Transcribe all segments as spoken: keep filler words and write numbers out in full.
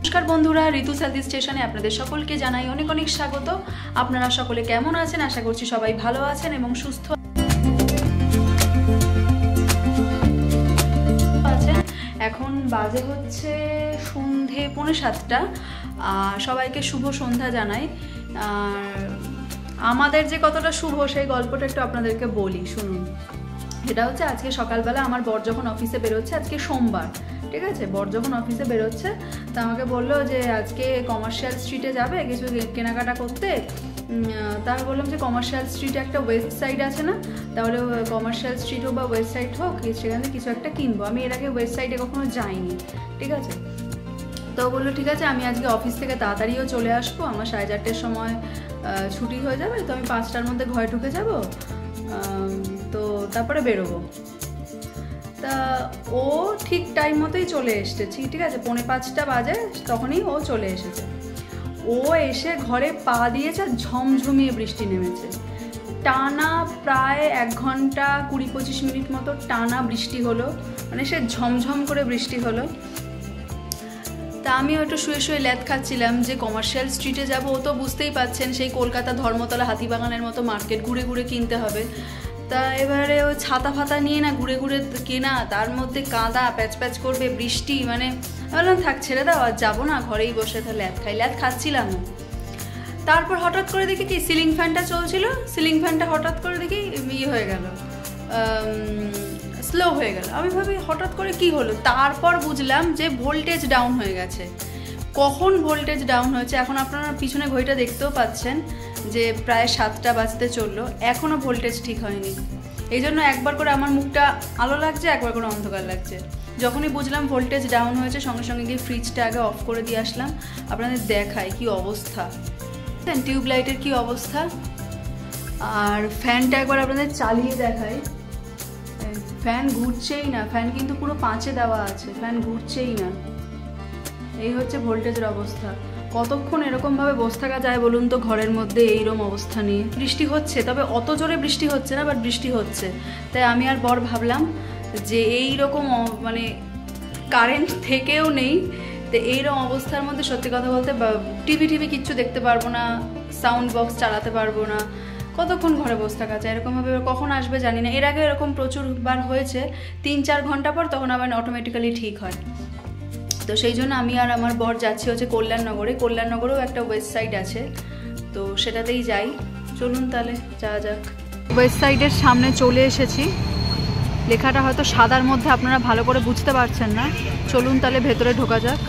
নমস্কার বন্ধুরা, ঋতুস হেলথি স্টেশনে আপনাদের সকলকে জানাই অনেক অনেক স্বাগত। আপনারা সকলে কেমন আছেন? আশা করছি সবাই ভালো আছেন এবং সুস্থ আছেন। এখন বাজে হচ্ছে সন্ধে পৌনে সাতটা। সবাইকে শুভ সন্ধ্যা জানাই। আর আমাদের যে কতটা শুভ সেই গল্পটা একটু আপনাদেরকে বলি, শুনুন। এটা হচ্ছে আজকে সকালবেলা আমার বর যখন অফিসে বেরোচ্ছে, আজকে সোমবার, ঠিক আছে, বর যখন অফিসে বেরোচ্ছে তা আমাকে বললো যে আজকে কমার্শিয়াল স্ট্রিটে যাবে কিছু কেনাকাটা করতে। তা আমি বললাম যে কমার্শিয়াল স্ট্রিটে একটা ওয়েস্ট সাইড আছে না, তাহলে কমার্শিয়াল স্ট্রিট হোক বা ওয়েস্ট সাইড হোক, সেখান থেকে কিছু একটা কিনবো। আমি এর আগে ওয়েস্ট সাইডে কখনো যাইনি, ঠিক আছে। তো বললো ঠিক আছে, আমি আজকে অফিস থেকে তাড়াতাড়িও চলে আসবো, আমার সাড়ে চারটের সময় ছুটি হয়ে যাবে, তো আমি পাঁচটার মধ্যে ঘরে ঢুকে যাব, তো তারপরে বেরোবো। তা ও ঠিক টাইম মতোই চলে এসেছে, ঠিক আছে, পৌনে পাঁচটা বাজে তখনই ও চলে এসেছে। ও এসে ঘরে পা দিয়েছে, ঝমঝমিয়ে বৃষ্টি নেমেছে। টানা প্রায় এক ঘন্টা কুড়ি পঁচিশ মিনিট মতো টানা বৃষ্টি হলো, মানে সে ঝমঝম করে বৃষ্টি হলো। তা আমিও একটু শুয়ে শুয়ে ল্যাদ খাচ্ছিলাম যে কমার্শিয়াল স্ট্রিটে যাব। ও তো বুঝতেই পাচ্ছেন সেই কলকাতা ধর্মতলা হাতিবাগানের মতো মার্কেট ঘুরে ঘুরে কিনতে হবে। তা এবারে ও ছাতা ফাতা নিয়ে না ঘুরে ঘুরে কেনা, তার মধ্যে কাদা প্যাচ প্যাচ করবে, বৃষ্টি, মানে বললাম থাক ছেড়ে দাও, আর যাবো না, ঘরেই বসে তাহলে ল্যাদ খাই। ল্যাদ খাচ্ছিলাম, তারপর হঠাৎ করে দেখি কি সিলিং ফ্যানটা চলছিল, সিলিং ফ্যানটা হঠাৎ করে দেখি ইয়ে হয়ে গেল, স্লো হয়ে গেল। আমি ভাবি হঠাৎ করে কি হলো, তারপর বুঝলাম যে ভোল্টেজ ডাউন হয়ে গেছে। কখন ভোল্টেজ ডাউন হয়েছে, এখন আপনারা পিছনে ঘড়িটা দেখতেও পাচ্ছেন যে প্রায় সাতটা বাজতে চললো, এখনও ভোল্টেজ ঠিক হয়নি। এই জন্য একবার করে আমার মুখটা আলো লাগছে, একবার করে অন্ধকার লাগছে। যখনই বুঝলাম ভোল্টেজ ডাউন হয়েছে, সঙ্গে সঙ্গে গিয়ে ফ্রিজটা আগে অফ করে দিয়ে আসলাম। আপনাদের দেখাই কি অবস্থা, টিউব লাইটের কি অবস্থা, আর ফ্যানটা একবার আপনাদের চালিয়ে দেখাই। ফ্যান ঘুরছেই না, ফ্যান কিন্তু পুরো পাঁচে দেওয়া আছে, ফ্যান ঘুরছেই না। এই হচ্ছে ভোল্টেজের অবস্থা। কতক্ষণ এরকমভাবে বসে থাকা যায় বলুন তো ঘরের মধ্যে এইরকম অবস্থা নিয়ে। বৃষ্টি হচ্ছে, তবে অত জোরে বৃষ্টি হচ্ছে না, বাট বৃষ্টি হচ্ছে। তাই আমি আর বর ভাবলাম যে এই রকম মানে কারেন্ট থেকেও নেই, তো এইরকম অবস্থার মধ্যে সত্যি কথা বলতে টিভি টিভি কিচ্ছু দেখতে পারবো না, সাউন্ড বক্স চালাতে পারবো না, কতক্ষণ ঘরে বসে থাকা যায়। এরকমভাবে কখন আসবে জানি না। এর আগে এরকম প্রচুরবার হয়েছে, তিন চার ঘন্টা পর তখন আবার অটোমেটিক্যালি ঠিক হয়। তো সেই জন্য আমি আর আমার বর যাচ্ছি হচ্ছে কল্যাণনগরে। কল্যাণনগরেও একটা ওয়েস্ট সাইড আছে, তো সেটাতেই যাই। চলুন তাহলে যাওয়া যাক। ওয়েস্ট সাইডের সামনে চলে এসেছি। লেখাটা হয়তো সাদার মধ্যে আপনারা ভালো করে বুঝতে পারছেন না। চলুন তাহলে ভেতরে ঢোকা যাক।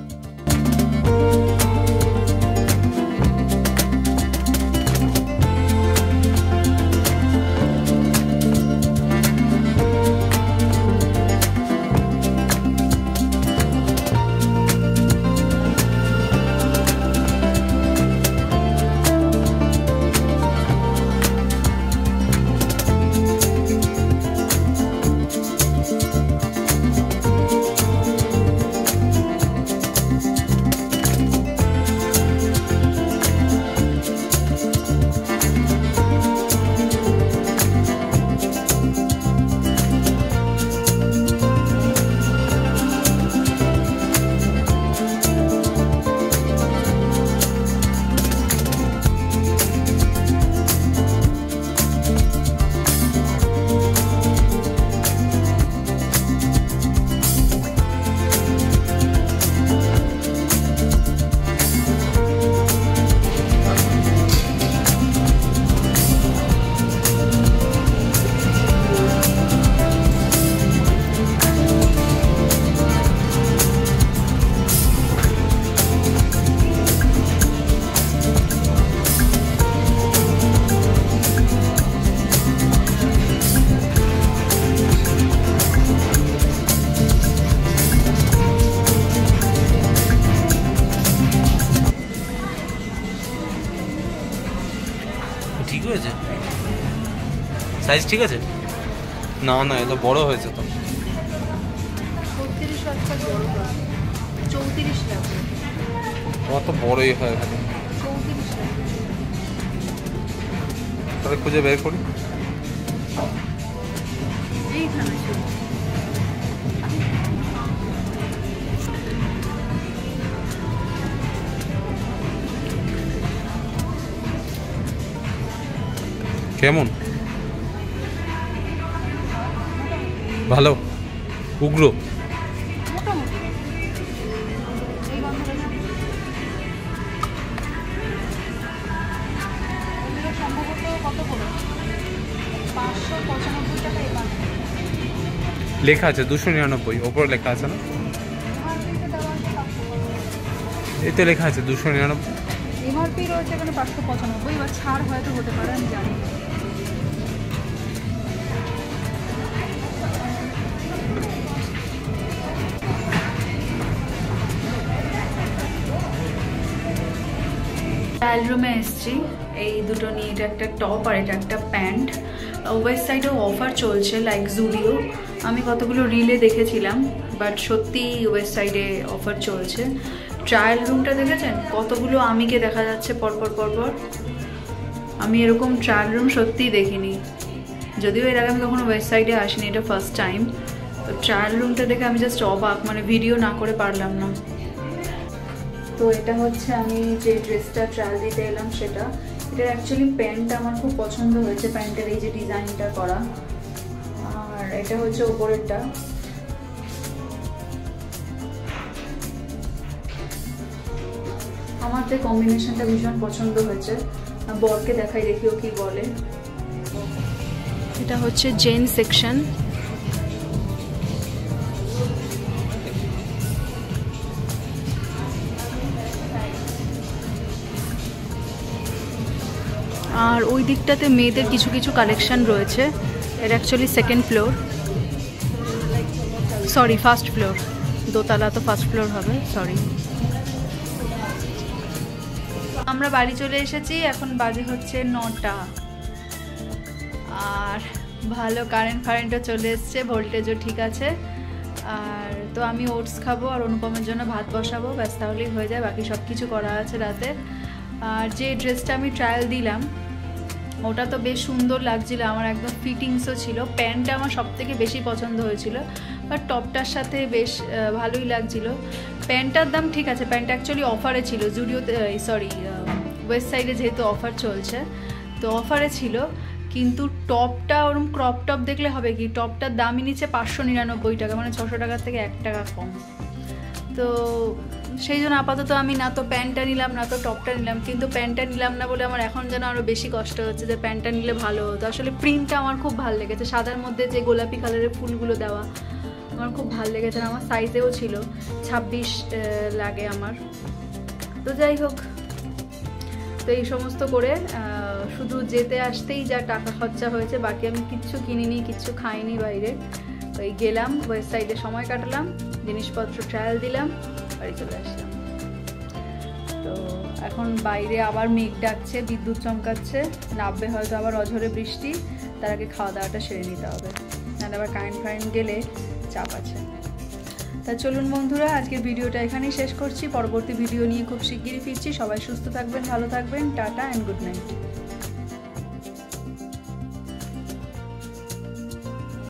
ঠিক হয়েছে, সাইজ ঠিক আছে? না না, এটা বড় হয়েছে তো। তোমার তো বড়ই হয়, তাহলে খুঁজে বের করি। কেমন? ভালো, উগ্র। মোটামুটি এই গন্ধটা সম্ভবত কত করে পাঁচশো পঁচানব্বই টাকা এই পাঁচ লেখা আছে দুশো নিরানব্বই, ওপরে লেখা আছে না? এতে লেখা আছে দুশো নিরানব্বই। এমআরপি রয়েছে এখানে পাঁচশো পঁচানব্বই, এবার ছাড় হয়তো হতে পারে, আমি জানি। ট্রায়াল রুমে এসেছি, এই দুটো নিয়ে, এটা একটা টপ আর এটা একটা প্যান্ট। ওয়েস্ট সাইডেও অফার চলছে লাইক জুডিও, আমি কতগুলো রিলে দেখেছিলাম, বাট সত্যি ওয়েস্ট সাইডে অফার চলছে। ট্রায়াল রুমটা দেখেছেন কতগুলো আমিকে দেখা যাচ্ছে পরপর পরপর, আমি এরকম ট্রায়াল রুম সত্যিই দেখিনি, যদিও এর আগে আমি কখনো ওয়েস্ট সাইডে আসিনি, এটা ফার্স্ট টাইম। তো ট্রায়াল রুমটা দেখে আমি জাস্ট অবাক, মানে ভিডিও না করে পারলাম না। তো এটা হচ্ছে আমি যে ড্রেসটা ট্রায়াল দিতে এলাম সেটা, এটার অ্যাকচুয়ালি প্যান্টটা আমার খুব পছন্দ হয়েছে, প্যান্টের এই যে ডিজাইনটা করা, আর এটা হচ্ছে ওপরেরটা। আমার তো কম্বিনেশনটা ভীষণ পছন্দ হয়েছে, বরকে দেখাই দেখি ও কি বলে। এটা হচ্ছে জেন সেকশন, আর ওই দিকটাতে মেয়েদের কিছু কিছু কালেকশন রয়েছে। এর actually second floor, sorry first floor, দোতলা তো ফার্স্ট ফ্লোর হবে, সরি। আমরা বাড়ি চলে এসেছি, এখন বাজে হচ্ছে নটা, আর ভালো কারেন্ট ফারেন্টও চলে এসছে, ভোল্টেজও ঠিক আছে। আর তো আমি ওটস খাবো আর অনুপমের জন্য ভাত বসাবো, ব্যাস তাহলেই হয়ে যায়, বাকি সব কিছু করা আছে রাতে। আর যে ড্রেসটা আমি ট্রায়াল দিলাম ওটা তো বেশ সুন্দর লাগছিল, আমার একদম ফিটিংসও ছিল, প্যান্টটা আমার সব থেকে বেশি পছন্দ হয়েছিল, বাট টপটার সাথে বেশ ভালোই লাগছিল। প্যান্টটার দাম ঠিক আছে, প্যান্টটা অ্যাকচুয়ালি অফারে ছিল জুডিওতে, সরি ওয়েস্ট সাইডে যেহেতু অফার চলছে তো অফারে ছিল, কিন্তু টপটা ওরকম ক্রপ টপ দেখলে হবে কি, টপটার দামই নিচ্ছে পাঁচশো নিরানব্বই টাকা, মানে ছশো টাকার থেকে এক টাকা কম। তো সেই জন্য আপাতত আমি না তো প্যান্টটা নিলাম না তো টপটা নিলাম, কিন্তু প্যান্টটা নিলাম না বলে আমার এখন যেন আরও বেশি কষ্ট হচ্ছে যে প্যান্টটা নিলে ভালো হতো। আসলে প্রিন্টটা আমার খুব ভালো লেগেছে, সাদার মধ্যে যে গোলাপি কালারের ফুলগুলো দেওয়া আমার খুব ভালো লেগেছে, আমার সাইজেও ছিল, ছাব্বিশ লাগে আমার। তো যাই হোক, তো এই সমস্ত করে শুধু যেতে আসতেই যা টাকা খরচা হয়েছে, বাকি আমি কিচ্ছু কিনিনি, কিচ্ছু খাইনি বাইরে। ওই গেলাম ওয়েস্ট সাইডে, সময় কাটালাম, জিনিসপত্র ট্রায়াল দিলাম, বাড়ি চলে আসলাম। তো এখন বাইরে আবার মেঘ ডাকছে, বিদ্যুৎ চমকাচ্ছে, নামবে হয়তো আবার অঝরে বৃষ্টি, তার আগে খাওয়া দাওয়াটা সেরে নিতে হবে, নাহলে আবার কারেন্ট ফারেন্ট গেলে চাপ আছে। তা চলুন বন্ধুরা, আজকের ভিডিওটা এখানেই শেষ করছি, পরবর্তী ভিডিও নিয়ে খুব শিগগিরই ফিরছি। সবাই সুস্থ থাকবেন, ভালো থাকবেন, টাটা অ্যান্ড গুড নাইট।